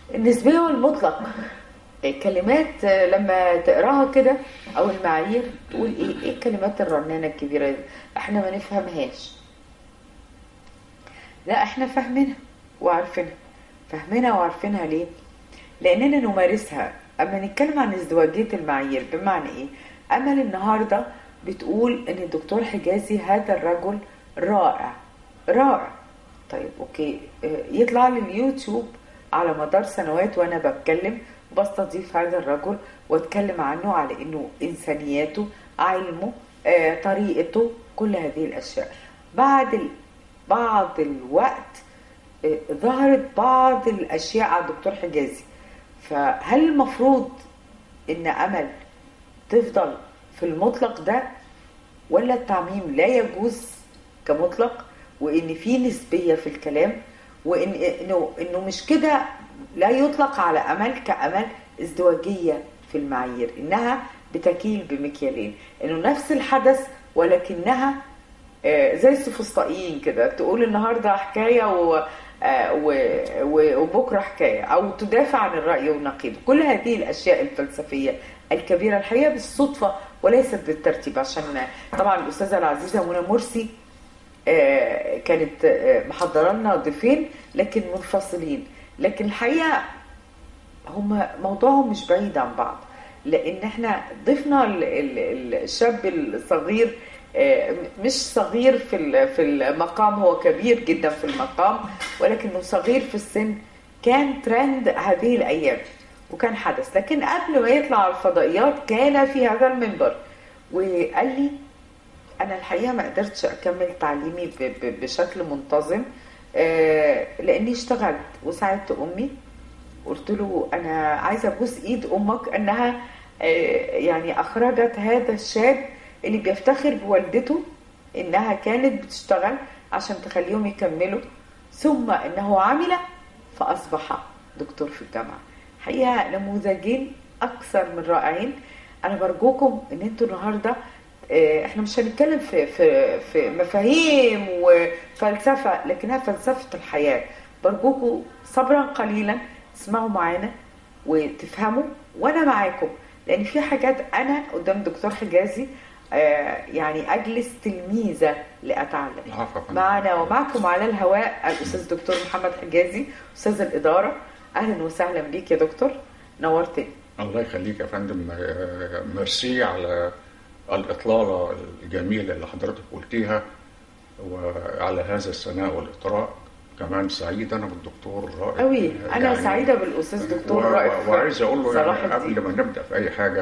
النسبية والمطلق. الكلمات لما تقراها كده او المعايير تقول ايه الكلمات الرنانة الكبيرة دي، احنا ما نفهمهاش. لا، احنا فاهمينها وعارفينها. فاهمينها وعارفينها ليه؟ لاننا نمارسها. اما نتكلم عن ازدواجية المعايير بمعنى ايه؟ امل النهاردة بتقول ان الدكتور حجازي هذا الرجل رائع رائع. طيب اوكي، يطلع لي اليوتيوب على مدار سنوات وانا بتكلم وبستضيف هذا الرجل واتكلم عنه على انه انسانياته، علمه، طريقته، كل هذه الاشياء. بعد الوقت ظهرت بعض الاشياء على الدكتور حجازي. فهل المفروض ان امل تفضل في المطلق ده، ولا التعميم لا يجوز كمطلق، وان في نسبية في الكلام، وان انه مش كده لا يطلق على امل كامل ازدواجية في المعايير، انها بتكيل بمكيالين، انه نفس الحدث ولكنها زي السفسطائيين كده، تقول النهارده حكايه وبكره حكايه، او تدافع عن الراي ونقيضه. كل هذه الاشياء الفلسفيه الكبيره الحقيقه بالصدفه وليست بالترتيب، عشان طبعا الاستاذه العزيزه منى مرسي كانت محضره لنا ضيفين لكن منفصلين، لكن الحقيقه هم موضوعهم مش بعيد عن بعض. لان احنا ضفنا الشاب الصغير، مش صغير في المقام، هو كبير جدا في المقام ولكنه صغير في السن. كان ترند هذه الايام وكان حدث، لكن قبل ما يطلع على الفضائيات كان في هذا المنبر وقال لي انا الحقيقه ما قدرتش اكمل تعليمي بشكل منتظم، لاني اشتغلت وساعدت امي. قلت له انا عايزه ابوس ايد امك انها يعني اخرجت هذا الشاب اللي بيفتخر بوالدته انها كانت بتشتغل عشان تخليهم يكملوا، ثم انه عمل فاصبح دكتور في الجامعه. حقيقه نموذجين اكثر من رائعين. انا برجوكم ان انتوا النهارده احنا مش هنتكلم في مفاهيم وفلسفه، لكنها فلسفه الحياه. برجوكم صبرا قليلا، تسمعوا معانا وتفهموا وانا معاكم، لان في حاجات انا قدام دكتور حجازي يعني اجلس تلميذه لاتعلم. معنا ومعكم على الهواء الاستاذ دكتور محمد حجازي، استاذ الاداره. اهلا وسهلا بيك يا دكتور، نورتني. الله يخليك يا فندم. ميرسي على الاطلاله الجميله اللي حضرتك قلتيها، وعلى هذا الثناء والاطراء. كمان سعيد انا بالدكتور رائف قوي. انا يعني سعيده بالاستاذ دكتور رائف. وعايز اقول له يعني قبل ما نبدا في اي حاجه،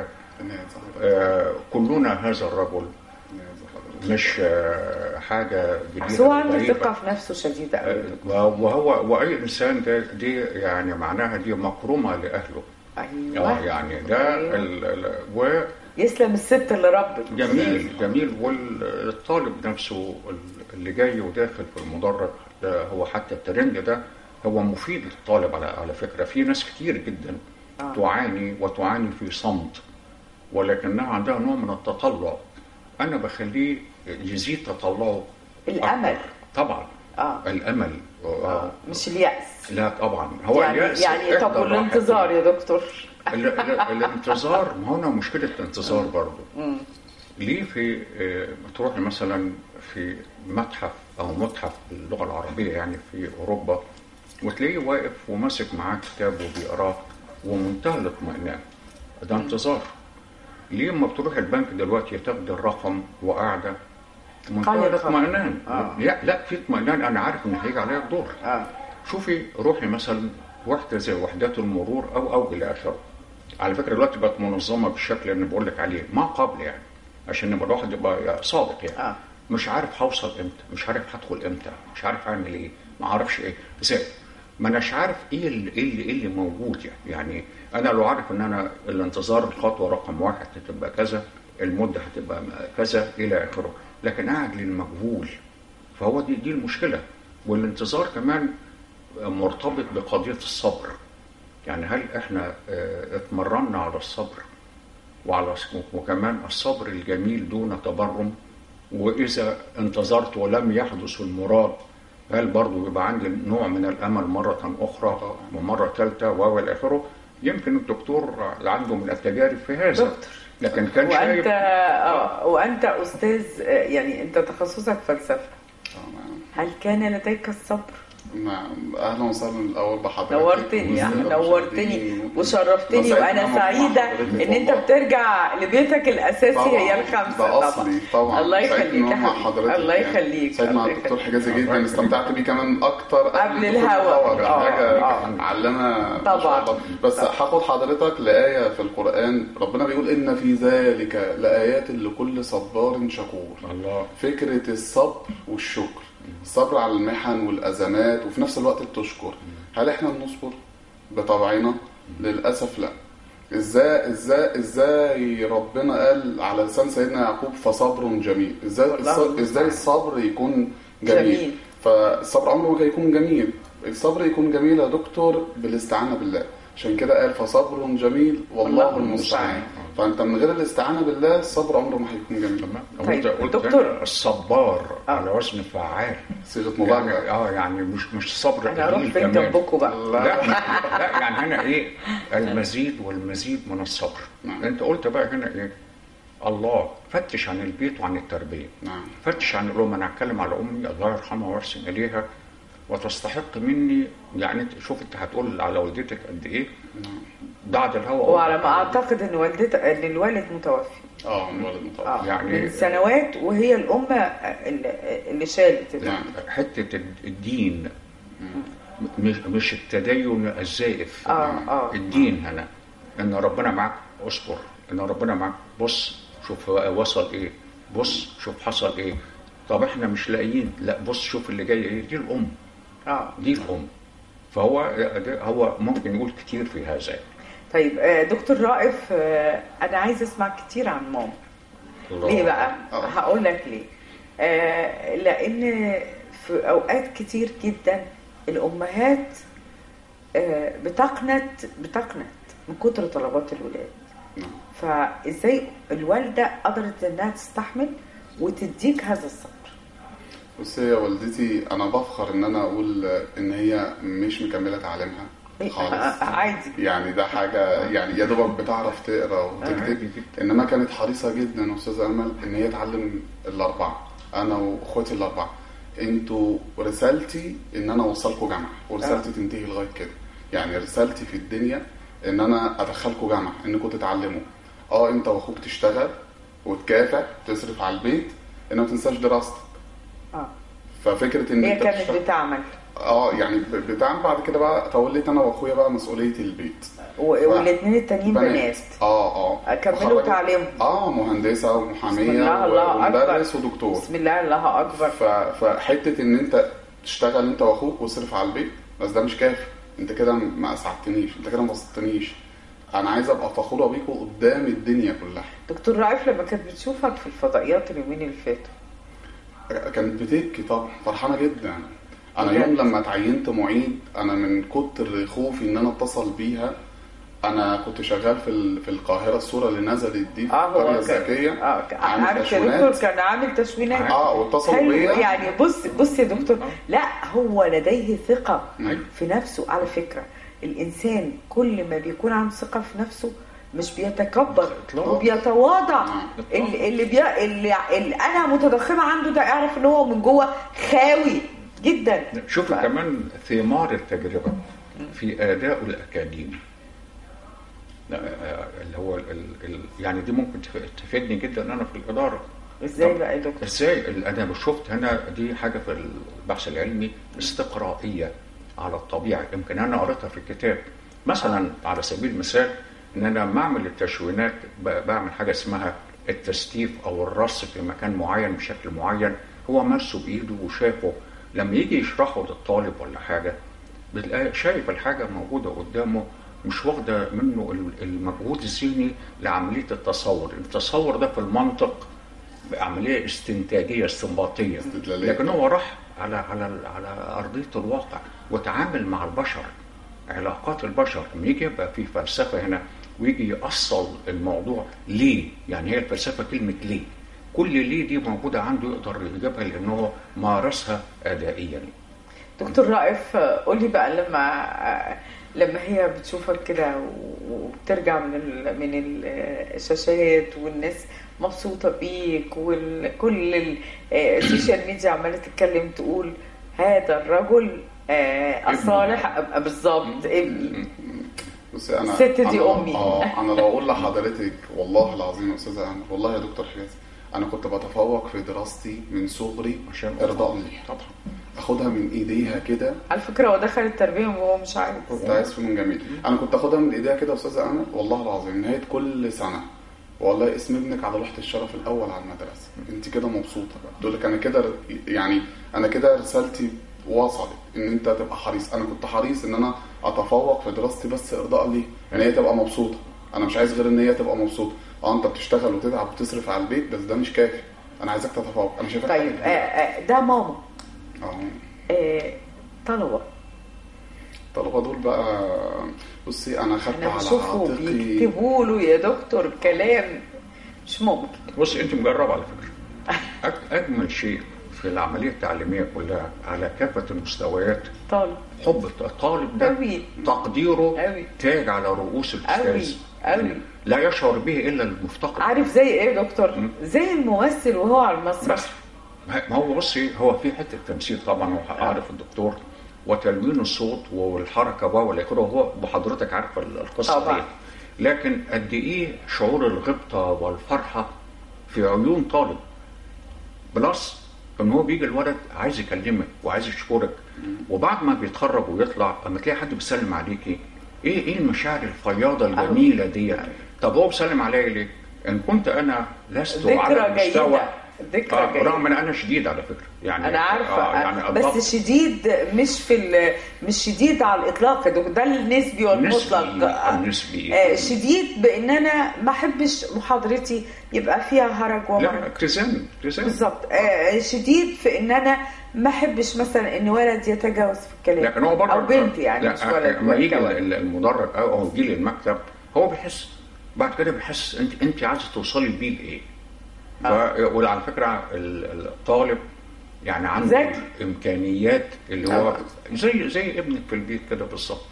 كلنا هذا الرجل مش حاجه جديده، هو عنده ثقه في نفسه شديده قوي، واي انسان دي يعني معناها دي مكرمه لاهله. ايوه يعني ده أيوة. يسلم الست اللي ربت. جميل. والطالب نفسه اللي جاي وداخل في المدرج ده، هو حتى الترند ده هو مفيد للطالب. على فكرة في ناس كتير جدا تعاني في صمت، ولكنها عندها نوع من التطلع. أنا بخليه يزيد تطلعه الأمل أكبر. طبعا الأمل مش اليأس. لا طبعا، هو يعني اليأس يعني طب والانتظار يا دكتور؟ الانتظار، ما هنا مشكلة الانتظار برضو. ليه في تروحي مثلا في متحف باللغة العربية يعني في أوروبا، وتلاقيه واقف وماسك معاه كتاب وبيقراه ومنتهى الاطمئنان، ده انتظار. ليه اما بتروح البنك دلوقتي تاخد الرقم وقاعدة منتهى الاطمئنان؟ لا في اطمئنان، أنا عارف إن هيجي عليا الدور. شوفي روحي مثلا وحدة زي وحدات المرور أو إلى آخره. على فكرة دلوقتي بقت منظمة بالشكل اللي بقول لك عليه ما قبل، يعني عشان يبقى الواحد يبقى صادق يعني. مش عارف هوصل امتى، مش عارف هدخل امتى، مش عارف اعمل ايه، ما اعرفش ايه، ازاي ما اناش عارف ايه اللي موجود يعني انا لو عارف ان انا الانتظار الخطوه رقم 1 هتبقى كذا، المده هتبقى كذا الى اخره، لكن قاعد للمجهول. فهو دي المشكله. والانتظار كمان مرتبط بقضيه الصبر. يعني هل احنا اتمرنا على الصبر وكمان الصبر الجميل دون تبرم؟ وإذا انتظرت ولم يحدث المراد هل برضه يبقى عندي نوع من الامل مره اخرى ومره ثالثه والى اخره؟ يمكن الدكتور عنده من التجارب في هذا. دكتور، لكن كان شايف وانت استاذ، يعني انت تخصصك فلسفه، هل كان لديك الصبر؟ اهلا وسهلا الاول بحضرتك. نورتني وشرفتني، وانا سعيده ان انت بترجع لبيتك الاساسي هي الخمسه. ده اصلي طبعا. الله يخليك مع حضرتك. الله يخليك. سعيد مع الدكتور حجازي جدا، استمتعت بيه كمان اكتر قبل الهوا. حاجه علمنا طبعا. بس هاخد حضرتك لايه في القران، ربنا بيقول ان في ذلك لايات لكل صبار شكور. الله. فكره الصبر والشكر، الصبر على المحن والأزمات وفي نفس الوقت بتشكر. هل احنا بنصبر بطبعنا؟ للأسف لا. ازاي ربنا قال على لسان سيدنا يعقوب فصبر جميل؟ ازاي الصبر يكون جميل؟ فالصبر عمره ما يكون جميل. الصبر يكون جميل يا دكتور بالاستعانة بالله، عشان كده قال فصبر جميل والله المستعان. فانت من غير الاستعانه بالله الصبر عمره ما هيكون جميل. طيب دكتور، الصبار على وزن فعال، صيغه مبالغه. يعني مش صبر انا اروح فين جنبكم بقى؟ لا يعني هنا ايه؟ المزيد والمزيد من الصبر. انت قلت بقى هنا ايه؟ الله فتش عن البيت وعن التربيه. فتش عن الام. انا هتكلم على امي الله يرحمها ويحسن اليها وتستحق مني، يعني شوف انت هتقول على والدتك قد ايه بعد الهوى. وعلى ما اعتقد ان الوالد متوفي. الوالد متوفي يعني من سنوات، وهي الام اللي شالت حته الدين، مش التدين الزائف. الدين هنا ان ربنا معك اصبر، ان ربنا معك بص شوف وصل ايه، بص شوف حصل ايه. طب احنا مش لاقيين، لا بص شوف اللي جاي ايه. دي الام. دي الام. فهو ممكن يقول كتير في هذا. طيب دكتور رائف، انا عايز اسمع كتير عن ماما. ليه بقى؟ هقول لك ليه. لان في اوقات كتير جدا الامهات بتقنط من كتر طلبات الولاد. فازاي الوالده قدرت انها تستحمل وتديك هذا الصبر؟ بصي يا والدتي، انا بفخر ان انا اقول ان هي مش مكمله تعليمها خالص. عادي يعني ده حاجه، يعني يا دوبك بتعرف تقرا وتكتب، انما كانت حريصه جدا استاذه امل ان هي تعلم الاربعه، انا واخواتي الاربعه. انتوا رسالتي ان انا اوصلكم جامعه، ورسالتي تنتهي لغايه كده. يعني رسالتي في الدنيا ان انا ادخلكم جامعه، انكم تتعلموا. انت واخوك تشتغل وتكافح تصرف على البيت، انما ما تنساش دراستك. ففكره ان هي كانت بتعمل يعني بتعمل. بعد كده بقى توليت انا واخويا بقى مسؤوليه البيت، والاثنين التانيين بنات. كملوا تعليمهم. مهندسه ومحاميه ومدرس ودكتور. بسم الله الله اكبر. فحته ان انت تشتغل انت واخوك واصرف على البيت، بس ده مش كافي. انت كده ما اسعدتنيش، انت كده ما بسطتنيش. انا عايز ابقى فخوره بيكم قدام الدنيا كلها. دكتور رائف، لما كانت بتشوفك في الفضائيات اليومين اللي فاتوا كانت بتبكي طبعا، فرحانه جدا. انا يوم لما اتعينت معيد، انا من كتر خوفي ان انا اتصل بيها، انا كنت شغال في القاهره، الصوره اللي نزلت دي في القريه الذكيه. عامل دكتور كان عامل تشوينات. واتصلوا بيا. يعني بص يا دكتور، لا هو لديه ثقه في نفسه. على فكره الانسان كل ما بيكون عنده ثقه في نفسه مش بيتكبر وبيتواضع. اللي انا متضخمه عنده ده، اعرف ان هو من جوه خاوي جدا. شوف كمان ثمار التجربه في اداء الاكاديمي، اللي هو يعني دي ممكن تفيدني جدا انا في الاداره. ازاي بقى يا دكتور؟ ازاي انا شفت هنا دي حاجه في البحث العلمي استقرائيه على الطبيعه. يمكن انا قريتها في الكتاب مثلا على سبيل المثال، ان انا بعمل التشوينات، بعمل حاجه اسمها التستيف او الرص في مكان معين بشكل معين هو مارسه بايده وشافه. لما يجي يشرحه للطالب ولا حاجه بتلاقي شايف الحاجه موجوده قدامه، مش واخده منه المجهود الذهني لعمليه التصور. التصور ده في المنطق بعمليه استنتاجيه استنباطيه، لكن هو راح على ارضيه الواقع وتعامل مع البشر، علاقات البشر. لما يجي يبقى في فلسفه هنا ويجي يأصل الموضوع ليه، يعني هي الفلسفه كلمه ليه، كل ليه دي موجوده عنده يقدر يجيبها لانه مارسها ادائيا. دكتور رائف، قولي بقى لما هي بتشوفك كده وبترجع من الشاشات والناس مبسوطة بيك وكل السوشيال ميديا عمالة تتكلم تقول هذا الرجل الصالح بالظبط ابني. بصي انا الست دي امي. انا لو اقول لحضرتك والله العظيم يا استاذه امل، والله يا دكتور حجازي، انا كنت بتفوق في دراستي من صغري عشان ارضاء لي، طبعا اخدها من ايديها كده. على فكره هو دخل التربيه وهو مش عارف، كنت عايز فنون جميل. انا كنت اخدها من ايديها كده يا استاذه امل، والله العظيم نهايه كل سنه والله اسم ابنك على لوحه الشرف الاول على المدرسه، انت كده مبسوطه بقى. تقول لك انا كده يعني انا كده رسالتي وصلت ان انت تبقى حريص. انا كنت حريص ان انا اتفوق في دراستي بس ارضاء ليه، ان هي تبقى مبسوطه. انا مش عايز غير ان هي تبقى مبسوطه. انت بتشتغل وتتعب وتصرف على البيت بس ده مش كافي، انا عايزك تتفوق. انا شايفك طيب ده ماما. طلبه دول بقى بصي انا خدت على عاتقي بيكتبوا له يا دكتور كلام مش ممكن. بصي انت مجرب على فكره. اجمل شيء في العمليه التعليميه كلها على كافه المستويات حب الطالب ده أوي. تقديره أوي. تاج على رؤوس الاستاذ أوي. لا يشعر به الا المفتقد. عارف زي ايه يا دكتور؟ زي الممثل وهو على المسرح. ما هو بصي هو في حته تمثيل طبعا وعارف الدكتور وتلوين الصوت والحركه والى اخره، هو بحضرتك عارفه القصه طبعا. دي. لكن قد ايه شعور الغبطه والفرحه في عيون طالب بلس ان هو بيجي الولد عايز يكلمك وعايز يشكرك، وبعد ما بيتخرج ويطلع اما تلاقي حد بيسلم عليكي ايه المشاعر الفياضه الجميله دي. طب هو بيسلم عليا ليه؟ ان كنت انا لست على المستوى رغم ان انا شديد على فكره يعني انا عارفه يعني بس شديد مش شديد على الاطلاق، ده النسبي والمطلق. النسبي شديد بان انا ما احبش محاضرتي يبقى فيها هرج ومرج. لا كريزان بالظبط. شديد في ان انا ما احبش مثلا ان ولد يتجاوز في الكلام، لكن هو برضه او بنت يعني مش ولد. لما يجي المدرج او يجي للمكتب هو بيحس بعد كده بيحس انت عايزه توصلي بيه لايه. وعلى فكره الطالب يعني عنده امكانيات اللي هو زي ابنك في البيت كده بالظبط،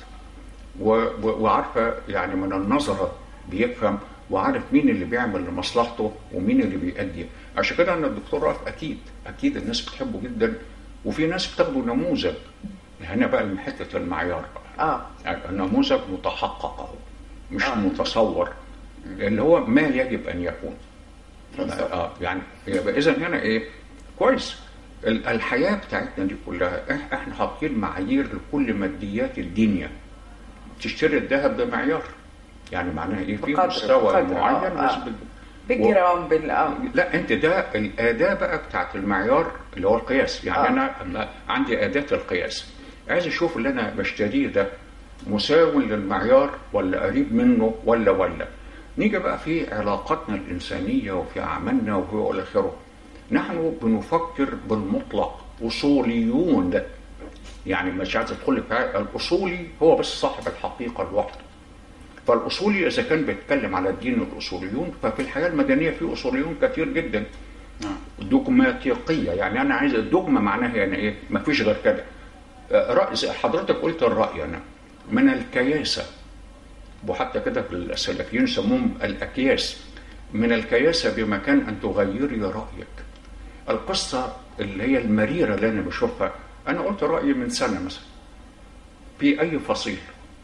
وعارفه يعني من النظره بيفهم وعارف مين اللي بيعمل لمصلحته ومين اللي بيأدي. عشان كده ان الدكتور رائف اكيد الناس بتحبه جدا، وفي ناس بتاخده نموذج. هنا بقى من حته المعيار بقى يعني النموذج متحقق مش متصور، اللي هو ما يجب ان يكون. يعني اذا هنا ايه كويس. الحياه بتاعتنا دي كلها احنا حاطين معايير لكل ماديات الدنيا. تشتري الذهب بمعيار، يعني معناها ايه؟ في مستوى معين بالجرام لا انت ده الاداه بقى بتاعت المعيار اللي هو القياس. يعني انا عندي اداه القياس، عايز اشوف اللي انا بشتريه ده مساو للمعيار ولا قريب منه ولا نيجي بقى في علاقاتنا الإنسانية وفي أعمالنا وفي آخره. نحن بنفكر بالمطلق، أصوليون. ده يعني مش عايز أدخل في الأصولي هو بس صاحب الحقيقة لوحده. فالأصولي إذا كان بيتكلم على الدين الأصوليون، ففي الحياة المدنية في أصوليون كثير جدا. دوغماتيقية، يعني أنا عايز الدوغما معناها يعني إيه؟ ما فيش غير كده. حضرتك قلت الرأي أنا من الكياسة، وحتى كده في السلفيين يسموهم الأكياس. من الكياسة بمكان أن تغيري رأيك. القصة اللي هي المريرة اللي أنا بشوفها، أنا قلت رأيي من سنة مثلا في أي فصيل،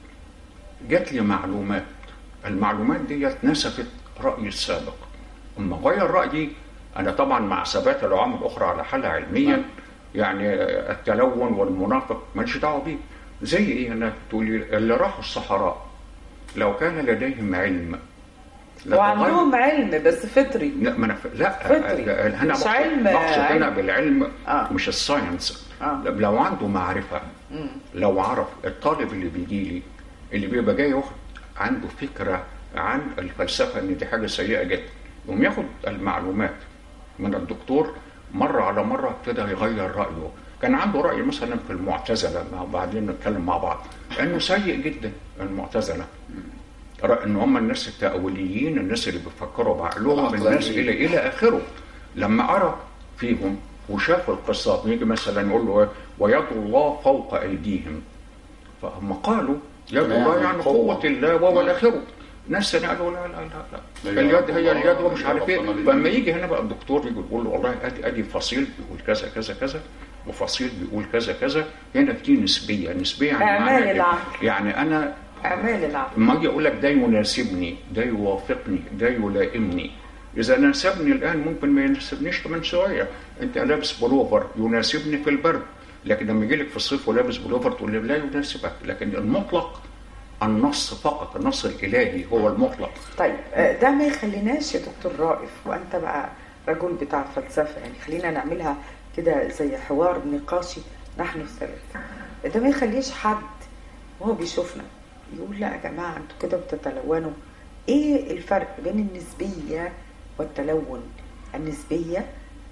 جات لي معلومات، المعلومات دي نسفت رأيي السابق. أما غير رأيي أنا طبعا مع ثبات العوامل الأخرى على حالها علميا، يعني التلون والمنافق ماليش دعوة بيه. زي إيه؟ أنا تقولي اللي راحوا الصحراء لو كان لديهم علم وعندهم علم بس فطري. لا فطري هنا مش علم. مقصد هنا بالعلم مش الساينس. لو عنده معرفة، لو عرف الطالب اللي بيجي لي اللي بيبقى جاي ياخد عنده فكرة عن الفلسفة ان دي حاجة سيئة جدا، يقوم ياخد المعلومات من الدكتور مرة على مرة ابتدى يغير رأيه. كان عنده رأي مثلا في المعتزلة، بعدين نتكلم مع بعض، انه سيء جدا المعتزلة، ان هم الناس التأوليين، الناس اللي بيفكروا بعقلهم، الناس الى اخره. لما قرأ فيهم وشاف القصات، نيجي مثلا نقول له ويد الله فوق أيديهم. فهم قالوا يد الله يعني قوة. قوة الله وهو الآخره. ناس قالوا لا لا لا لا اليد هي اليد ومش عارف ايه. فلما يجي هنا بقى الدكتور يجي يقول له والله ادي فصيل بيقول كذا كذا كذا وفصيل بيقول كذا كذا، هنا دي نسبيه يعني اعمال معنى العقل. يعني انا اعمال العقل. لما اجي اقول لك ده يناسبني ده يوافقني ده يلائمني، اذا ناسبني الان ممكن ما يناسبنيش كمان شويه. انت لابس بلوفر يناسبني في البرد، لكن لما يجي لك في الصيف ولابس بلوفر تقول لي لا يناسبك. لكن المطلق النص فقط، النص الالهي هو المطلق. طيب ده ما يخليناش يا دكتور رائف، وانت بقى رجل بتاع فلسفه، يعني خلينا نعملها كده زي حوار نقاشي نحن الثلاثه. ده ما يخليش حد وهو بيشوفنا يقول لا يا جماعه انتوا كده بتتلونوا. ايه الفرق بين النسبيه والتلون؟ النسبيه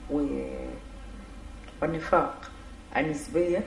والنفاق. النسبيه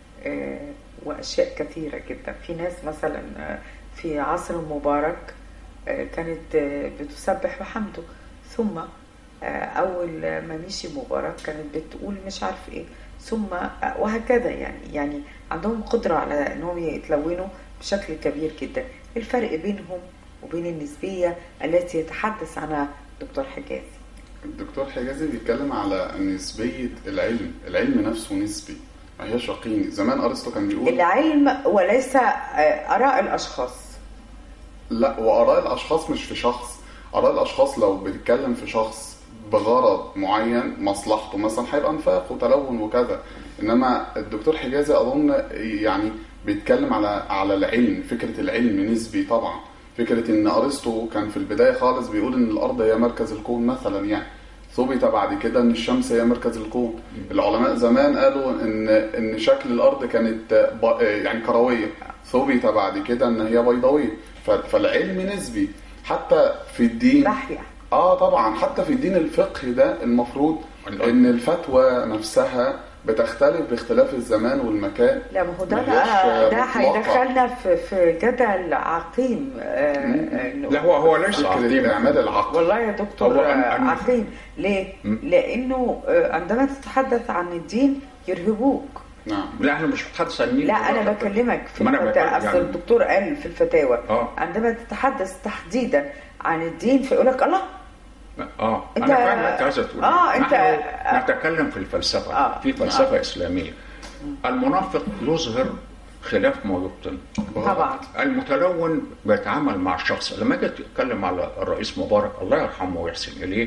وأشياء كثيرة جدا. في ناس مثلا في عصر مبارك كانت بتسبح بحمده، ثم أول ما مشي مبارك كانت بتقول مش عارف إيه، ثم وهكذا. يعني عندهم قدرة على أنهم يتلونوا بشكل كبير جدا. الفرق بينهم وبين النسبية التي يتحدث عنها دكتور حجازي. الدكتور حجازي بيتكلم على نسبية العلم نفسه نسبي، ما هيش يقيني. زمان أرسطو كان بيقول العلم وليس آراء الأشخاص. لا، وآراء الأشخاص مش في شخص. آراء الأشخاص لو بتتكلم في شخص بغرض معين مصلحته مثلا هيبقى نفاق وتلون وكذا. إنما الدكتور حجازي أظن يعني بيتكلم على العلم. فكرة العلم نسبي طبعا. فكرة إن أرسطو كان في البداية خالص بيقول إن الأرض هي مركز الكون مثلا، يعني ثبت بعد كده ان الشمس هي مركز الكون. العلماء زمان قالوا ان شكل الارض كانت يعني كرويه، ثبت بعد كده ان هي بيضاويه. فالعلم نسبي حتى في الدين. ناحيه طبعا حتى في الدين الفقهي ده المفروض ان الفتوى نفسها بتختلف باختلاف الزمان والمكان. لا ما هو ده هيدخلنا في جدل عقيم. لا هو ليس عقيم. اعمال العقل والله يا دكتور عقيم. ليه؟ لانه عندما تتحدث عن الدين يرهبوك. نعم. لا احنا مش بنتحدث عن الدين. لا انا بكلمك في الفتاوى. اصل الدكتور قال في الفتاوى عندما تتحدث تحديدا عن الدين فيقول لك الله. انا فاهم انت عايز تقول انت نتكلم في الفلسفه. في فلسفه اسلاميه. المنافق يظهر خلاف ما يبطن. طبعا المتلون بيتعامل مع الشخص. لما اجي اتكلم على الرئيس مبارك الله يرحمه ويحسن اليه،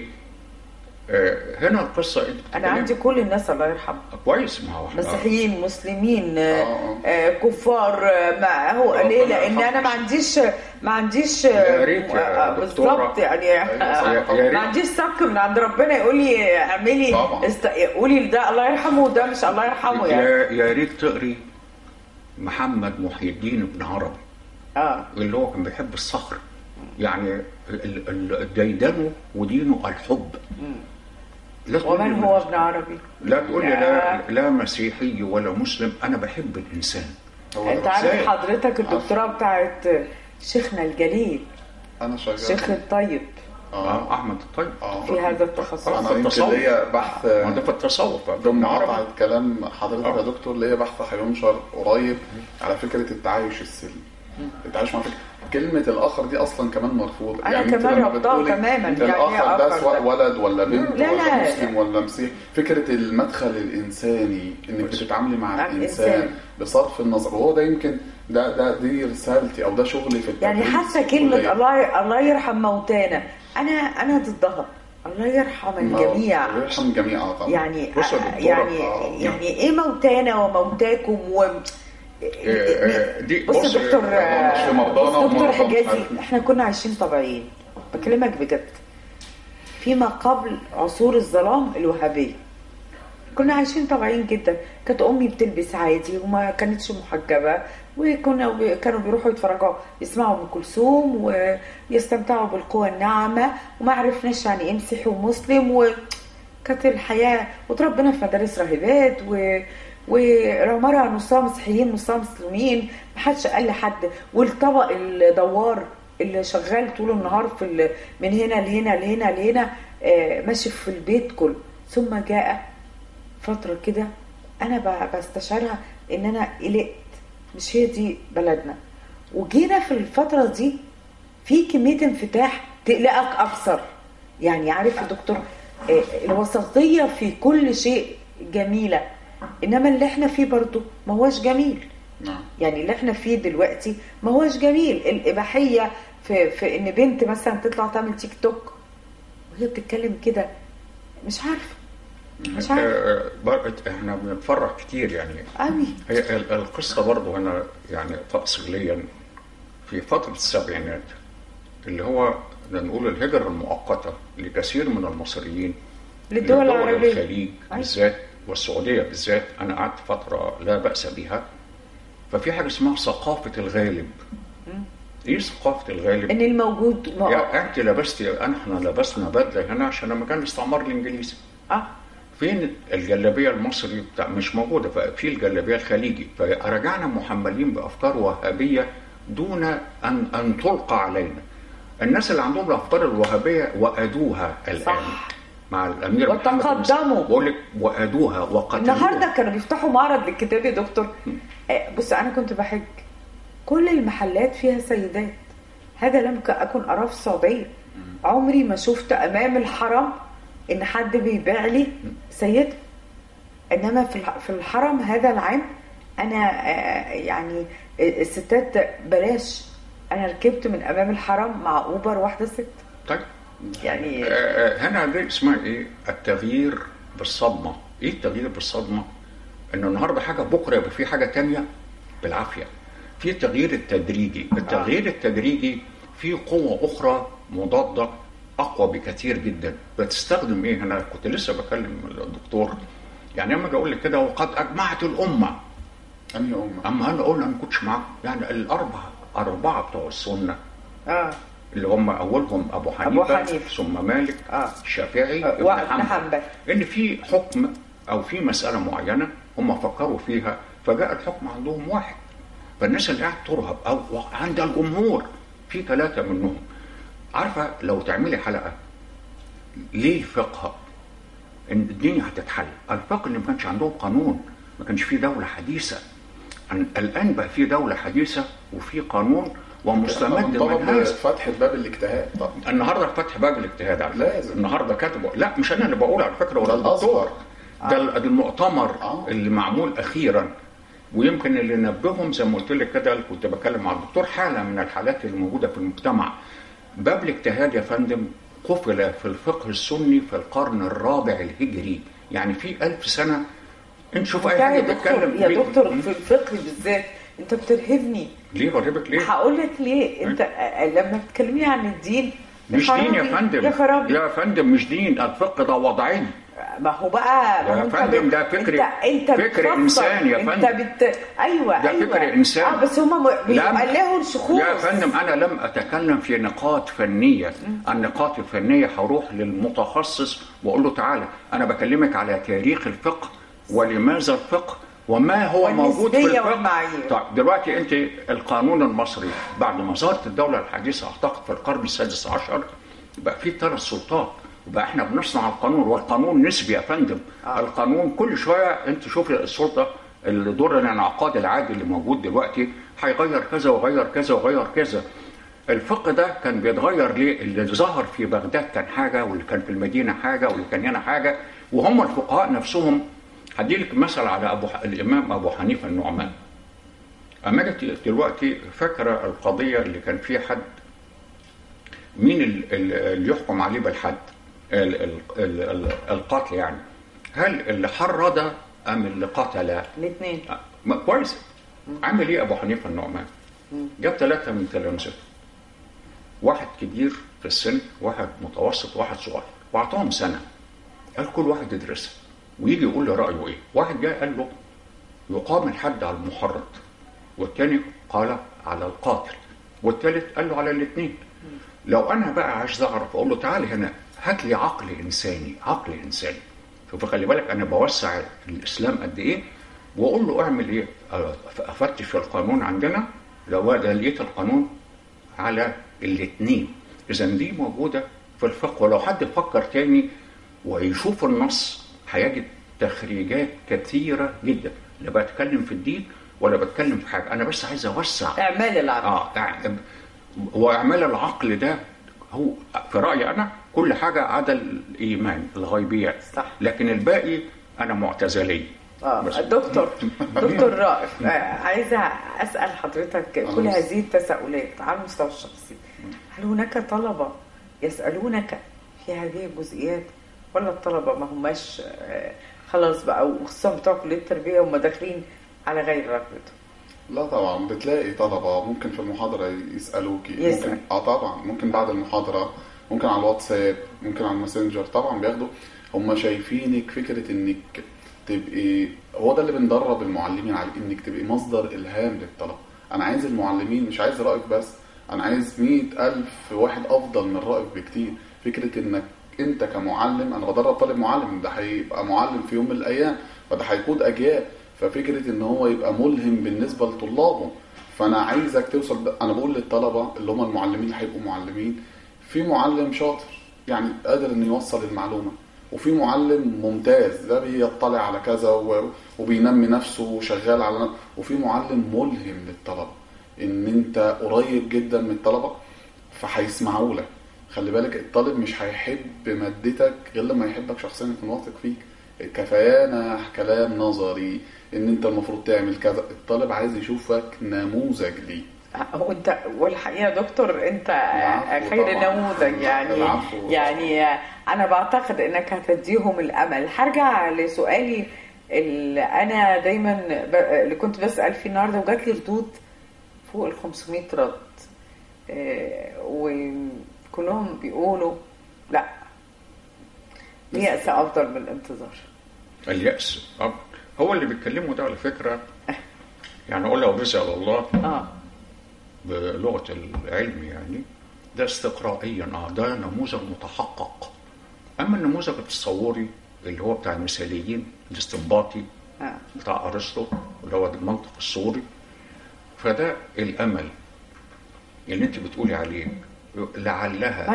هنا القصه انا عندي كل الناس الله يرحمه كويس. ما هو مسيحيين مسلمين كفار. ما هو ليه؟ لان انا ما عنديش بالظبط يعني ما عنديش سك من عند ربنا يقول لي اعملي قولي ده الله يرحمه وده مش الله يرحمه. يعني يا ريت تقري محمد محي الدين ابن عربي اللي هو كان بيحب الصخر. يعني ديدنه ودينه الحب. ومن هو ابن عربي؟ لا تقول لي لا مسيحي ولا مسلم، انا بحب الانسان. انت عارف حضرتك الدكتوراه بتاعت شيخنا الجليل انا شغال شيخ الطيب احمد الطيب في هذا التخصص. انا يمكن ليا بحث ده في التصوف ضمن قطعة كلام حضرتك يا دكتور. ليا بحث هينشر قريب على فكرة التعايش السلمي. التعايش مع فكرة كلمة الآخر دي أصلا كمان مرفوضة. أنا يعني كمان ربطها تماما. يعني الآخر ده سواء ولد ولا بنت ولا مسلم ولا مسيحي. فكرة المدخل الإنساني إنك بتتعاملي مع الإنسان بصرف النظر. وهو ده يمكن دي رسالتي أو ده شغلي في التدريس. يعني حتى كلمة الله يرحم موتانا أنا ضدها. الله يرحم الجميع. الله يرحم الجميع طبعا. يعني إيه موتانا وموتاكم بص دكتور حجازي، احنا كنا عايشين طبيعيين. بكلمك بجد. فيما قبل عصور الظلام الوهابية كنا عايشين طبيعيين جدا. كانت امي بتلبس عادي وما كانتش محجبه، كانوا بيروحوا يتفرجوا يسمعوا ام كلثوم ويستمتعوا بالقوى الناعمه، وما عرفناش يعني ايه مسيحي ومسلم. وكانت الحياه وتربينا في مدارس راهبات ورمرة نصها مسيحيين نصها مسلمين. محدش قال لحد. والطبق الدوار اللي شغال طول النهار من هنا لهنا لهنا لهنا ماشي في البيت كله. ثم جاء فترة كده انا بستشعرها ان انا قلقت، مش هي دي بلدنا. وجينا في الفتره دي في كميه انفتاح تقلقك اكثر. يعني عارف يا دكتور، الوسطيه في كل شيء جميله، انما اللي احنا فيه برضو ما هوش جميل. يعني اللي احنا فيه دلوقتي ما هوش جميل. الاباحيه في ان بنت مثلا تطلع تعمل تيك توك وهي بتتكلم كده، مش عارفه. احنا بنتفرج كتير يعني قوي. هي القصه برضو هنا يعني تأصيليا في فتره السبعينات، اللي هو نقول الهجره المؤقته لكثير من المصريين للدول العربيه، الخليج بالذات والسعوديه بالذات. انا قعدت فتره لا باس بها. ففي حاجه اسمها ثقافه الغالب. ايه ثقافه الغالب؟ ان الموجود يعني انت لبستي، احنا لبسنا بدله هنا عشان لما كان الاستعمار الانجليزي. فين الجلابيه المصري بتاع؟ مش موجوده. ففي الجلابيه الخليجي. فرجعنا محملين بافكار وهابيه دون ان تلقى علينا. الناس اللي عندهم الافكار الوهابيه وادوها الان. صح. مع الامير وتقدموا. بقول لك وادوها وقتلوها. النهارده كانوا بيفتحوا معرض للكتاب يا دكتور. بص انا كنت بحج، كل المحلات فيها سيدات. هذا لم اكن اراه في السعوديه. عمري ما شفت امام الحرم ان حد بيبيع لي سيدة. انما في الحرم هذا العام انا يعني الستات بلاش. انا ركبت من امام الحرم مع اوبر واحده ست. طيب يعني هنا دي اسمها ايه؟ التغيير بالصدمه. ايه التغيير بالصدمه؟ انه النهارده حاجه بكره يبقى في حاجه تانية بالعافيه. في التغيير التدريجي. التغيير التدريجي في قوه اخرى مضاده اقوى بكثير جدا. بتستخدم ايه؟ هنا كنت لسه بكلم الدكتور، يعني لما اجي اقول لك كده وقد اجمعت الامه. انهي امه؟ اما انا اقول انا ما كنتش معاهم. يعني الاربعه بتوع السنه اللي هم اولهم ابو حنيفه ثم مالك الشافعي ابن حنبل، ان في حكم او في مساله معينه هم فكروا فيها فجاء الحكم عندهم واحد. فالناس اللي قاعد ترهب او عند الجمهور في 3 منهم. عارفه لو تعملي حلقه ليه الفقه ان الدنيا هتتحل. الفقه اللي ما كانش عندهم قانون، ما كانش فيه دوله حديثه. الان بقى في دوله حديثه وفي قانون ومستمد منها فتح باب الاجتهاد. طبعا النهارده فتح باب الاجتهاد على لازم. النهارده كاتبه، لا مش انا اللي بقول على فكره ولا الدكتور. ده المؤتمر اللي معمول اخيرا. ويمكن اللي نبههم زي ما قلت لك كده، اللي كنت بكلم مع الدكتور، حاله من الحالات اللي موجوده في المجتمع. باب الاجتهاد يا فندم قفل في الفقه السني في القرن الرابع الهجري. يعني في 1000 سنه. انت شوف اي حاجه بتتكلم يا دكتور في الفقه بالذات انت بترهبني. ليه برهبك ليه؟ هقول لك ليه. انت لما بتكلمني عن الدين مش دين يا فندم. يا فندم مش دين. الفقه ده وضعين. ما هو بقى يا فندم ده فكر انسان يا فندم. ايوه ده فكر انسان. بس هم بيقلهوا الشخوص. يا فندم انا لم اتكلم في نقاط فنيه. النقاط الفنيه هروح للمتخصص واقول له تعالى. انا بكلمك على تاريخ الفقه ولماذا الفقه وما هو موجود في الفقه. طيب دلوقتي انت القانون المصري بعد ما ظهرت الدوله الحديثه اعتقد في القرن السادس عشر بقى فيه 3 سلطات. وبقى احنا بنصنع القانون، والقانون نسبي يا فندم. القانون كل شويه انت شوف السلطه اللي دور الانعقاد العادي اللي موجود دلوقتي هيغير كذا وغير كذا وغير كذا. الفقه ده كان بيتغير ليه؟ اللي ظهر في بغداد كان حاجه، واللي كان في المدينه حاجه، واللي كان هنا حاجه. وهم الفقهاء نفسهم. هديلك مثل على الامام ابو حنيفه النعمان. اما جت دلوقتي فاكره القضيه اللي كان فيها حد مين اللي يحكم عليه بالحد؟ القتل يعني. هل اللي حرض ام اللي قتل؟ الاثنين. كويس. عمل ايه ابو حنيفه النعمان؟ جاب 3 من تلامذته. واحد كبير في السن، واحد متوسط، واحد صغير، واعطاهم سنه. قال كل واحد يدرسها ويجي يقول له رايه ايه. واحد جاء قال له يقام الحد على المحرض، والثاني قال على القاتل، والثالث قال له على الاثنين. لو انا بقى عايز اعرف اقول له تعالى هنا هات لي عقل انساني. عقل انساني. شوف خلي بالك انا بوسع الاسلام قد ايه. واقول له اعمل ايه؟ افتش في القانون عندنا. لو ده لقيت القانون على الاثنين، اذا دي موجوده في الفقه. ولو حد فكر تاني ويشوف النص هيجد تخريجات كثيره جدا، لا بتكلم في الدين ولا بتكلم في حاجه، انا بس عايز اوسع اعمال العقل. واعمال العقل ده هو في رايي انا كل حاجه عدا الايمان الغيبيات، صح. لكن الباقي انا معتزلي. دكتور رائف، عايزه اسال حضرتك كل هذه التساؤلات على المستوى الشخصي، هل هناك طلبه يسالونك في هذه الجزئيات، ولا الطلبه ما هماش خلاص بقى، وخصوصا بتوع كليه التربيه هم داخلين على غير رغبتهم؟ لا طبعا بتلاقي طلبة ممكن في المحاضرة يسألوكي، ممكن طبعا ممكن بعد المحاضرة، ممكن على الواتساب، ممكن على الماسنجر، طبعا بياخدوا. هم شايفينك فكرة انك تبقي، هو ده اللي بندرب المعلمين عليه، انك تبقي مصدر الهام للطلبة. انا عايز المعلمين مش عايز رأيك بس، انا عايز 100,000 واحد افضل من رأيك بكتير. فكرة انك انت كمعلم، انا بدرب طالب معلم، ده هيبقى معلم في يوم من الايام، فده هيقود اجيال، ففكرة ان هو يبقى ملهم بالنسبة لطلابه. فانا عايزك توصل انا بقول للطلبة اللي هم المعلمين اللي هيبقوا معلمين، في معلم شاطر يعني قادر ان يوصل المعلومة، وفي معلم ممتاز ده بيطلع على كذا وبينمي نفسه وشغال على نفسه، وفي معلم ملهم للطلبة ان انت قريب جدا من الطلبة فهيسمعوا لك. خلي بالك الطالب مش هيحب مادتك غير لما يحبك شخصيا، يكون واثق فيك. كفايانا كلام نظري ان انت المفروض تعمل كذا، الطالب عايز يشوفك نموذج ليه. وانت والحقيقه يا دكتور انت خير نموذج يعني انا بعتقد انك هتديهم الامل. هرجع لسؤالي اللي انا دايما اللي كنت بسال فيه النهارده، وجات لي ردود فوق ال 500 رد، وكلهم بيقولوا لا، اليأس افضل من الانتظار. اليأس هو اللي بيتكلموا ده على فكره، يعني اقول له بيسأل الله بلغه العلم، يعني ده استقرائيا ده نموذج متحقق. اما النموذج التصوري اللي هو بتاع المثاليين الاستنباطي بتاع ارسطو اللي هو المنطق الصوري، فده الامل اللي انت بتقولي عليه، لعلها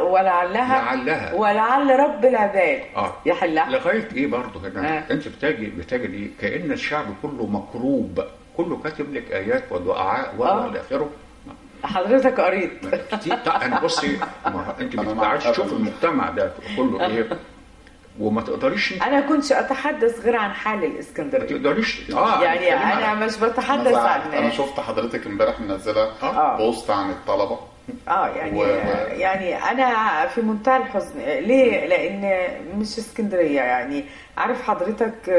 ولعل رب العباد يحلها. لغايه ايه برضه هنا انت بتجدي كأن الشعب كله مكروب، كله كاتب لك ايات ودعاء والى اخره. حضرتك قريت انا بصي، انت بتعرفش تشوف المجتمع ده كله ايه، وما تقدريش. انا كنتش اتحدث غير عن حال الاسكندريه، ما تقدريش يعني انا مش بتحدث عن. انا شفت حضرتك امبارح منزله بوست عن الطلبه يعني انا في منتهى الحزن. ليه؟ لان مش اسكندريه، يعني عارف حضرتك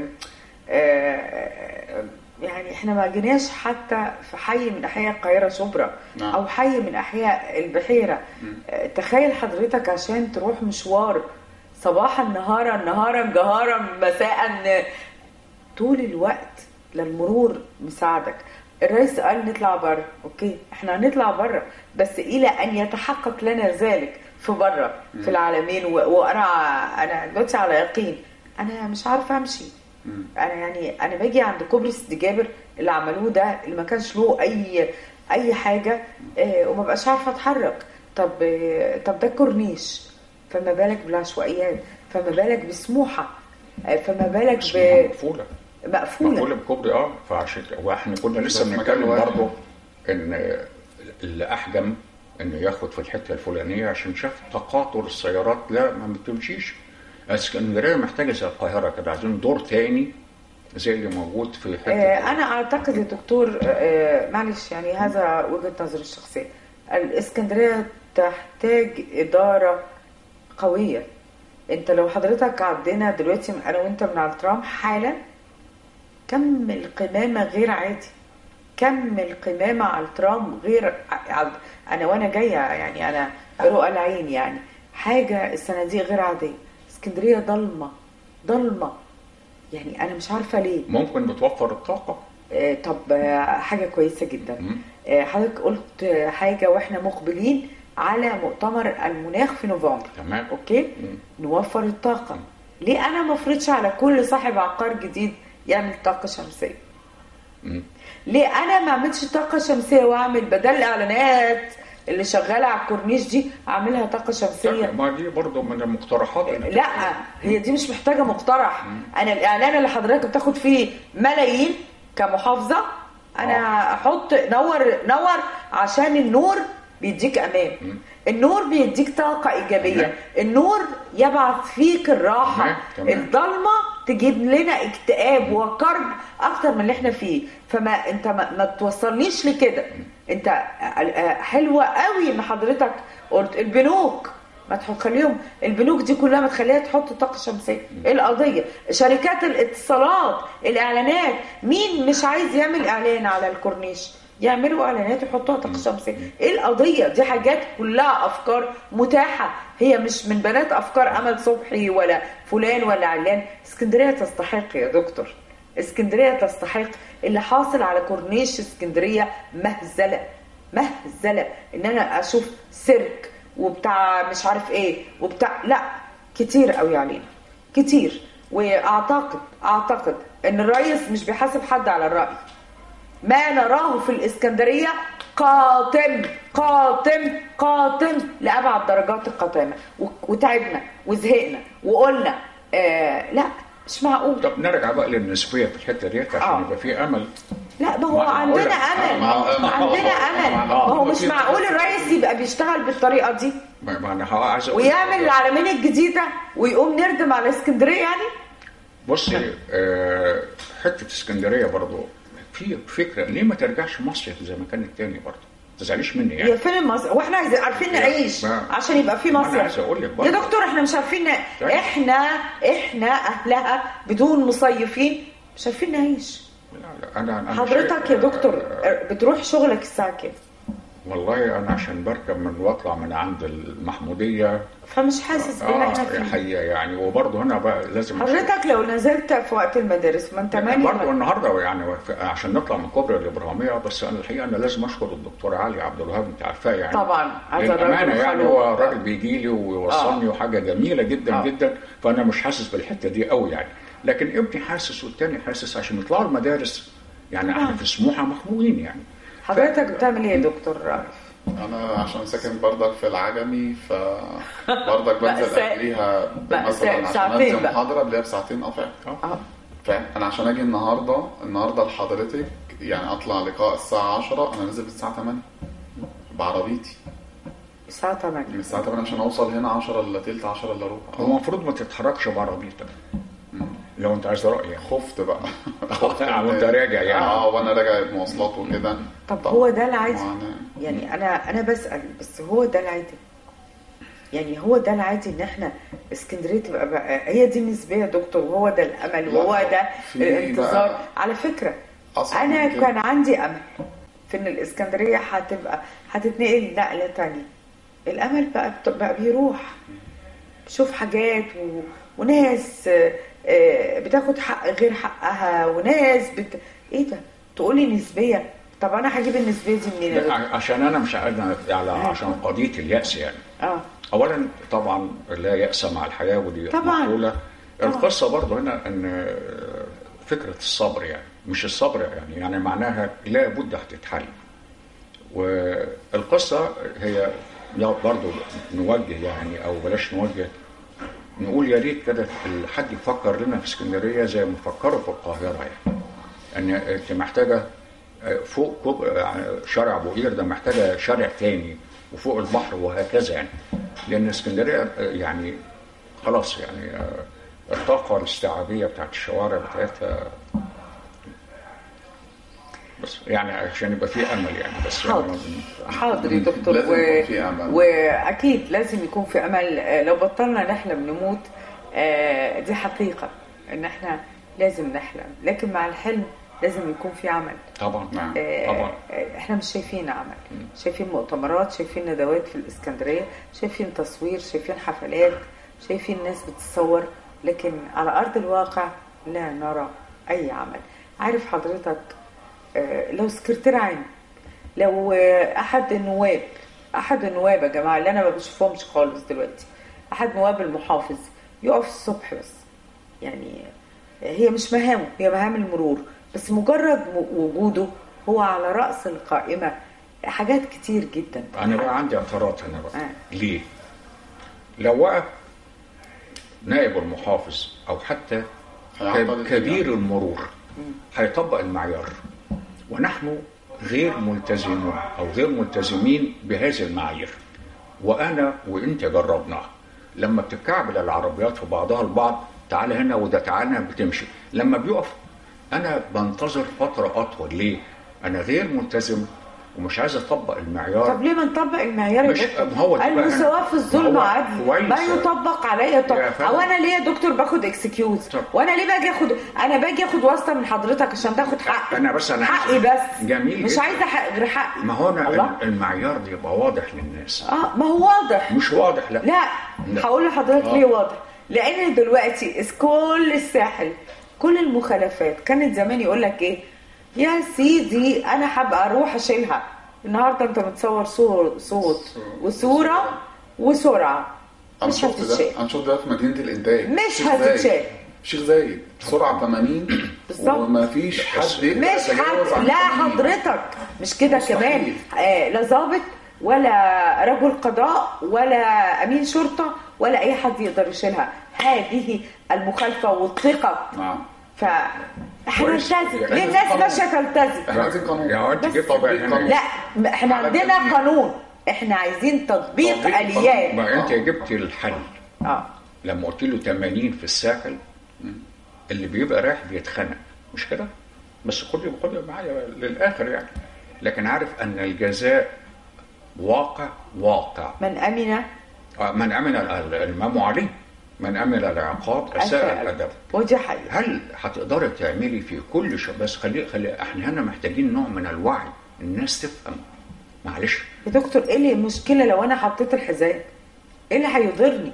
يعني احنا ما جيناش حتى في حي من احياء القاهره شبرا او حي من احياء البحيره. تخيل حضرتك عشان تروح مشوار صباحا نهارا جهارا مساء، طول الوقت للمرور مساعدك. الرئيس قال نطلع بره، اوكي احنا هنطلع بره، بس الى ان يتحقق لنا ذلك في بره في العالمين. وانا دلوقتي على يقين انا مش عارفه امشي. انا باجي عند كوبري سيدي جابر اللي عملوه ده، اللي ما كانش له اي حاجه، وما بقاش عارفه اتحرك. طب ده كورنيش، فما بالك بالعشوائيات، فما بالك بسموحه، فما بالك مقفوله بكوبري. فعشان واحنا كنا لسه بنتكلم برضه ان اللي احجم انه ياخد في الحته الفلانيه عشان شاف تقاطر السيارات، لا ما بتمشيش. اسكندريه محتاجه زي القاهره كده، عايزين دور تاني زي اللي موجود في حته. انا اعتقد يا دكتور، معلش يعني هذا وجهه نظري الشخصيه، الاسكندريه تحتاج اداره قويه. انت لو حضرتك عدينا دلوقتي انا وانت من على الترام حالا، كم القمامه غير عادي، كم القمامه على الترام غير انا وانا جايه، يعني انا رؤى العين، يعني حاجه الصناديق غير عاديه. اسكندريه ضلمه يعني انا مش عارفه ليه. ممكن بتوفر الطاقه. طب حاجه كويسه جدا. حضرتك قلت حاجه واحنا مقبلين على مؤتمر المناخ في نوفمبر، تمام، اوكي. نوفر الطاقه. ليه انا ما افرضش على كل صاحب عقار جديد يعمل طاقه شمسيه؟ ليه انا ما اعملش طاقه شمسيه واعمل بدل اعلانات اللي شغاله على الكورنيش دي اعملها طاقه شمسيه. ما دي برضو من المقترحات. لا هي دي مش محتاجه مقترح. انا الاعلان اللي حضرتك بتاخد فيه ملايين كمحافظه، انا احط نور عشان النور بيديك امان، النور بيديك طاقه ايجابيه، النور يبعث فيك الراحه، الضلمه تجيب لنا اكتئاب وكرب اكتر من اللي احنا فيه. فما انت ما توصلنيش لكده. انت حلوه قوي ان حضرتك قلت البنوك ما تخليهم، البنوك دي كلها ما تخليها تحط طاقه شمسيه. ايه القضيه؟ شركات الاتصالات، الاعلانات، مين مش عايز يعمل اعلان على الكورنيش؟ يعملوا اعلانات يحطوها طاقه شمسيه. ايه القضيه؟ دي حاجات كلها افكار متاحه، هي مش من بنات افكار امل صبحي ولا فلان ولا علان. اسكندريه تستحق يا دكتور، اسكندريه تستحق. اللي حاصل على كورنيش اسكندريه مهزله. ان انا اشوف سيرك وبتاع مش عارف ايه وبتاع، لا كتير قوي علينا كتير. واعتقد ان الرئيس مش بيحاسب حد على الرأي. ما نراه في الإسكندرية قاتم لأبعد درجات القاتمة. وتعبنا وزهقنا وقلنا لا مش معقول. طب نرجع بقى للنسبية في الحتة ديت عشان يبقى في أمل. لا ما هو عندنا أمل، عندنا أمل. ما هو مش معقول الرئيس يبقى بيشتغل بالطريقة دي ويعمل العلمين الجديدة ويقوم نردم على اسكندرية يعني. بصي حتة اسكندرية برضو في فكرة ليه ما ترجعش مصيف زي ما كانت تاني برضه؟ ما تزعليش مني يعني. هي فين المصيف؟ واحنا عارفين نعيش عشان يبقى في مصيف. انا عايز اقول لك يا دكتور احنا مش عارفين احنا اهلها بدون مصيفين مش عارفين نعيش. لا أنا حضرتك يا دكتور بتروح شغلك الساعة كام؟ والله انا عشان بركب من واطلع من عند المحموديه فمش حاسس باللي احنا فيه حقيقه يعني. وبرضه هنا بقى لازم حضرتك لو نزلت في وقت المدارس ما انت مالي برضه النهارده يعني عشان نطلع من كوبري الابراهيميه. بس انا الحقيقه انا لازم اشكر الدكتور علي عبد الوهاب، انت عارفاه يعني طبعا هذا الراجل يعني هو راجل بيجي لي ويوصلني وحاجه جميله جدا جدا. فانا مش حاسس بالحته دي قوي يعني. لكن ابني حاسس والتاني حاسس عشان يطلعوا المدارس يعني. احنا في سموحه مخنوقين يعني. حضرتك بتعمل ايه يا دكتور رائف؟ انا عشان ساكن بردك في العجمي فبردك بنزل قبليها مثلا عشان انزل محاضره قبليها بساعتين فعلا. انا عشان اجي النهارده لحضرتك يعني اطلع لقاء الساعه 10 انا نازل الساعه 8 بعربيتي. الساعه 8 من الساعه 8 عشان اوصل هنا 10 الا تلت 10 الا ربع. هو المفروض ما تتحركش بعربيتك لو انت عايز رأيي. خفت بقى وانت راجع يعني. وانا راجع المواصلات وكده. طب هو ده العادي يعني. انا بسأل بس هو ده العادي يعني. هو ده العادي ان احنا اسكندريه تبقى بقى هي دي النسبيه يا دكتور، وهو ده الامل وهو ده الانتظار. على فكره انا كان عندي امل في ان الاسكندريه هتتنقل نقله تانية. الامل بقى بيروح. بشوف حاجات وناس بتاخد حق غير حقها وناس ايه ده تقولي نسبيه؟ طب انا هجيب النسبيه دي منين؟ عشان انا مش على عشان قضيه اليأس يعني. اولا طبعا لا يأس مع الحياه ودي مقوله. القصه برضه هنا ان فكره الصبر يعني مش الصبر يعني معناها لا بد هتتحل. والقصه هي برضه نوجه يعني او بلاش نوجه نقول يا ريت كده حد يفكر لنا في اسكندريه زي ما فكروا في القاهره يعني. ان انت محتاجه فوق شارع ابو قير ده محتاجه شارع تاني وفوق البحر وهكذا يعني. لان اسكندريه يعني خلاص يعني الطاقه الاستيعابيه بتاعت الشوارع بتاعتها بس يعني عشان يبقى في امل يعني. بس حاضر يا دكتور. لازم يكون في امل واكيد لازم يكون في امل. لو بطلنا نحلم نموت. دي حقيقه ان احنا لازم نحلم، لكن مع الحلم لازم يكون في عمل. طبعا طبعا. احنا مش شايفين عمل. شايفين مؤتمرات، شايفين ندوات في الاسكندريه، شايفين تصوير، شايفين حفلات، شايفين ناس بتصور، لكن على ارض الواقع لا نرى اي عمل. عارف حضرتك لو سكرتير عام، لو احد النواب يا جماعه اللي انا ما بشوفهمش خالص دلوقتي، احد نواب المحافظ يقف الصبح بس يعني هي مش مهامه، هي مهام المرور، بس مجرد وجوده هو على رأس القائمة حاجات كتير جدا. انا بقى عندي اعتراض هنا بقى. ليه؟ لو وقف نائب المحافظ او حتى كبير المرور هيطبق المعيار ونحن غير ملتزمون او غير ملتزمين بهذه المعايير، وانا وانت جربناها لما بتتكعبل العربيات في بعضها البعض، تعالى هنا وده تعالى هنا، بتمشي. لما بيقف انا بنتظر فتره اطول. ليه؟ انا غير ملتزم ومش عايز اطبق المعيار. طب ليه ما نطبق المعيار يا دكتور؟ المساواة في الظلم عدل، ما يطبق عليا. طب او انا ليه يا دكتور باخد اكسكيوز؟ وانا ليه باجي اخد واسطه من حضرتك عشان تاخد حقي؟ انا حقي بس جميل مش عايزه حق غير حقي. ما هو المعيار ده يبقى واضح للناس. ما هو واضح. مش واضح. لا هقول لحضرتك ليه واضح. لان دلوقتي كل الساحل كل المخالفات كانت زمان يقول لك ايه يا سيدي انا هبقى اروح اشيلها. النهارده انت متصور صوت وصوره وسرعه مش هتتشال. انا شفت ده في مدينه الانتاج مش هتتشال. شيخ زايد سرعه 80 وما فيش حد لا حضرتك مش كده كمان. لا ضابط ولا رجل قضاء ولا امين شرطه ولا اي حد يقدر يشيلها. هذه المخالفه والثقه. احنا نلتزم. ليه الناس ماشيه تلتزم؟ احنا عايزين قانون. لا احنا عندنا قانون، احنا عايزين تطبيق اليات. ما انت جبت الحل. لما قلت له 80 في الساحل اللي بيبقى رايح بيتخنق، مش كده؟ بس خدي معايا للاخر يعني. لكن عارف ان الجزاء واقع. من امن الامام علي من امن العقاب اساء الادب. ودي حقيقة. هل هتقدري تعملي في كل شيء؟ بس خلي احنا هنا محتاجين نوع من الوعي، الناس تفهم. معلش يا دكتور، ايه اللي المشكله لو انا حطيت الحزام؟ ايه اللي هيضرني؟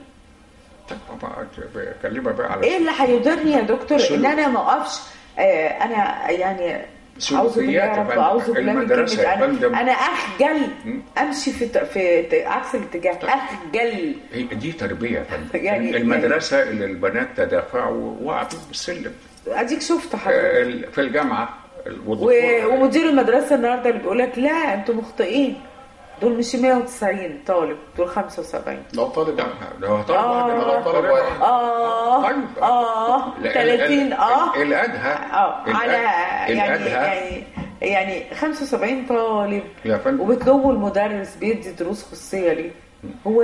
كلمه بقى على ايه اللي هيضرني يا دكتور ان انا ما اقفش؟ انا يعني اعوذ بالله يا رب، اعوذ بالله من كلمه انا اخجل امشي في عكس الاتجاه. اخجل. دي تربيه يا فندم. يعني المدرسه اللي البنات تدافعوا وقعوا بالسلم. اديك شفت حضرتك في الجامعه ومدير المدرسه النهارده اللي بيقول لك لا انتوا مخطئين، دول مش 190 طالب، دول 75. لو طالب لو طالب واحد طيب 30 الادهى على يعني 75 طالب يا فندم. وبيطلبوا المدرس بيدي دروس خصوصيه ليه؟ هو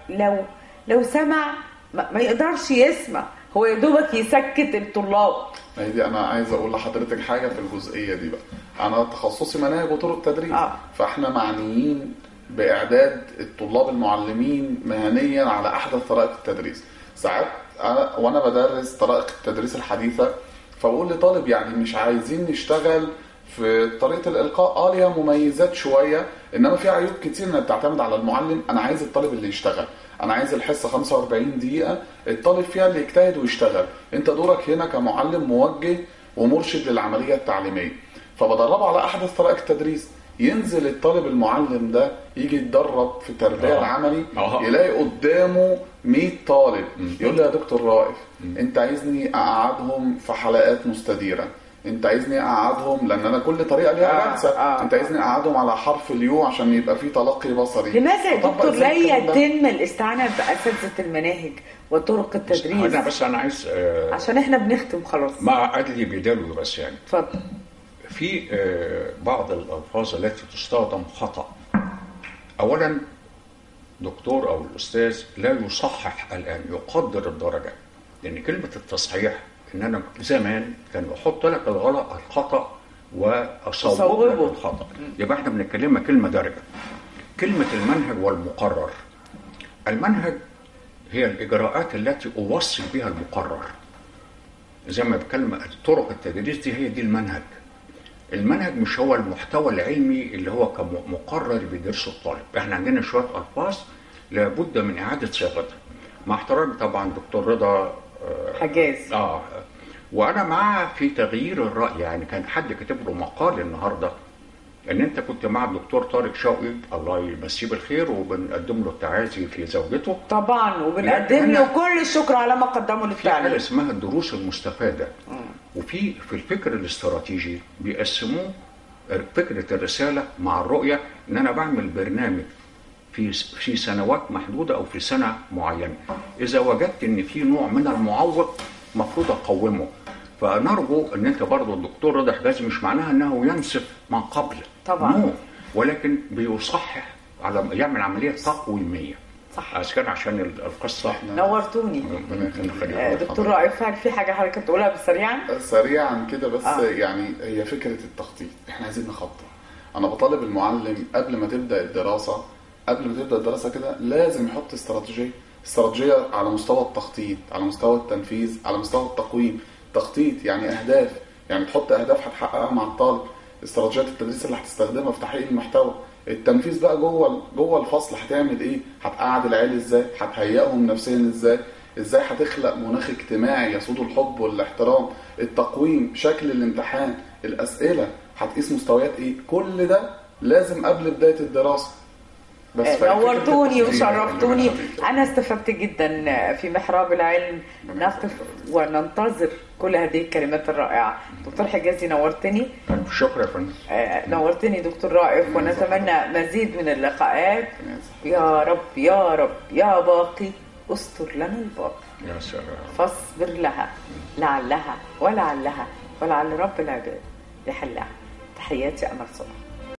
لو سمع ما يقدرش يسمع، هو يا دوبك يسكت الطلاب. هي دي انا عايز اقول لحضرتك حاجه في الجزئيه دي بقى. انا تخصصي مناهج وطرق تدريس. فاحنا معنيين باعداد الطلاب المعلمين مهنيا على احدث طرائق التدريس. ساعات وانا بدرس طرائق التدريس الحديثه فبقول لطالب يعني مش عايزين نشتغل في طريقه الالقاء ليها مميزات شويه، انما في عيوب كتير انها بتعتمد على المعلم. انا عايز الطالب اللي يشتغل، انا عايز الحصه 45 دقيقه الطالب فيها اللي يجتهد ويشتغل. انت دورك هنا كمعلم موجه ومرشد للعمليه التعليميه. فبدربه على احدث طرائق التدريس. ينزل الطالب المعلم ده يجي يتدرب في التربيه العملي يلاقي قدامه 100 طالب يقول له يا دكتور رائف انت عايزني اقعدهم في حلقات مستديره، انت عايزني اقعدهم لان انا كل طريقه ليها جلسه، انت عايزني اقعدهم على حرف اليو عشان يبقى في تلقي بصري. لماذا يا دكتور لا يتم الاستعانه باساتذه المناهج وطرق التدريس؟ انا عايز عشان احنا بنختم خلاص. مع ادلي بدلو بس يعني اتفضل. في بعض الالفاظ التي تستخدم خطا. اولا دكتور او الاستاذ لا يصحح الان، يقدر الدرجه، لان كلمه التصحيح ان انا زمان كان بحط لك الخطا واصوب لك الخطا. يبقى احنا بنتكلمها كلمه درجه. كلمه المنهج والمقرر. المنهج هي الاجراءات التي اوصل بها المقرر. زي ما بكلمه طرق التدريس دي هي دي المنهج. المنهج مش هو المحتوى العلمي اللي هو كمقرر بيدرسه الطالب. احنا عندنا شويه الفاظ لابد من اعاده صياغتها. مع احترامي طبعا دكتور رضا حجاز. وانا معاه في تغيير الراي. يعني كان حد كتب له مقال النهارده ان انت كنت مع الدكتور طارق شوقي الله يمسيه بالخير وبنقدم له التعازي في زوجته طبعا، وبنقدم له كل الشكر على ما قدمه للتعليم. في حاجه اسمها الدروس المستفاده. وفي الفكر الاستراتيجي بيقسموه فكره الرساله مع الرؤيه ان انا بعمل برنامج في سنوات محدوده او في سنه معينه. اذا وجدت ان في نوع من المعوق المفروض اقومه. فنرجو ان انت برضه الدكتور رضا حجازي مش معناها انه ينسف ما قبل طبعا، ولكن بيصحح على يعمل عمليه تقويميه. صح. عشان القصه. نورتوني دكتور رائف. هل في حاجه حضرتك تقولها سريعا؟ سريعا كده بس. يعني هي فكره التخطيط، احنا عايزين نخطط. انا بطالب المعلم قبل ما تبدا الدراسه كده لازم يحط استراتيجيه على مستوى التخطيط، على مستوى التنفيذ، على مستوى التقويم. تخطيط يعني اهداف، يعني تحط اهداف هتحققها مع الطالب، استراتيجيات التدريس اللي هتستخدمها في تحقيق المحتوى، التنفيذ بقى جوه الفصل هتعمل ايه، هتقعد العيال ازاي، هتهيئهم نفسيا ازاي هتخلق مناخ اجتماعي يسود الحب والاحترام، التقويم، شكل الامتحان، الاسئله، هتقيس مستويات ايه. كل ده لازم قبل بدايه الدراسه. بس نورتوني وشرفتوني. انا استفدت جدا في محراب العلم. نقف وننتظر كل هذه الكلمات الرائعه. دكتور حجازي نورتني. شكرا يا فندم. نورتني دكتور رائف، ونتمنى مزيد من اللقاءات. يا رب يا رب يا باقي استر لنا الباقي. يا سلام. فاصبر لها لعلها ولعل رب العباد يحلها. تحياتي أمل صبحي.